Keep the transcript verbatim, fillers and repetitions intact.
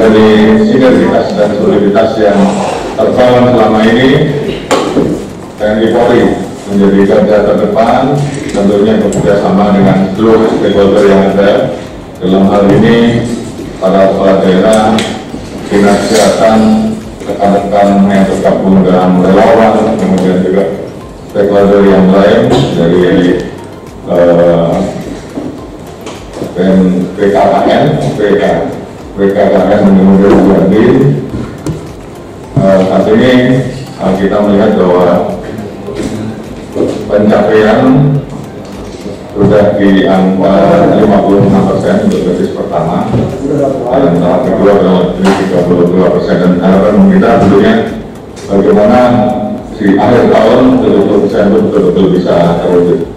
dari sinergitas dan soliditas yang terbangun selama ini, T N I Polri menjadi garda terdepan, tentunya bekerjasama dengan seluruh stakeholder yang ada. Dalam hal ini, para kepala daerah, dinas kesehatan, rekan-rekan yang tergabung dalam relawan, kemudian juga stakeholder yang lain dari uh, P K K N, P K K N menurut Jambi. Uh, saat ini uh, kita melihat bahwa pencapaian sudah di angka lima puluh enam persen untuk dosis pertama, dan tahap kedua adalah tiga puluh dua persen, dan harapan kita tentunya bagaimana di akhir tahun betul-betul betul-betul bisa terwujud.